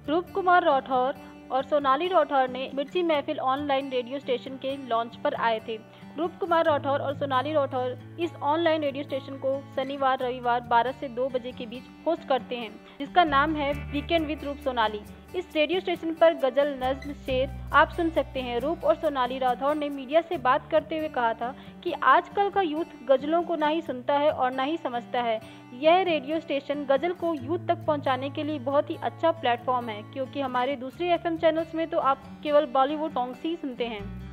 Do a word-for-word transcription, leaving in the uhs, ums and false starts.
रूप कुमार राठौर और सोनाली राठौर ने Mirchi Mehfil online radio station के लॉन्च पर आए थे। रूप कुमार राठौर और सोनाली राठौर इस ऑनलाइन रेडियो स्टेशन को शनिवार रविवार बारह से दो बजे के बीच होस्ट करते हैं, जिसका नाम है वीकेंड विद रूप सोनाली। इस रेडियो स्टेशन पर गजल, नज्म, शेर आप सुन सकते हैं। रूप और सोनाली राठौर ने मीडिया से बात करते हुए कहा था कि आजकल का यूथ गजलों को ना ही सुनता है और ना ही समझता है। यह रेडियो स्टेशन गजल को यूथ तक पहुंचाने के लिए बहुत ही अच्छा प्लेटफॉर्म है, क्योंकि हमारे दूसरे एफएम चैनल्स में तो आप केवल बॉलीवुड सॉन्ग्स ही सुनते हैं।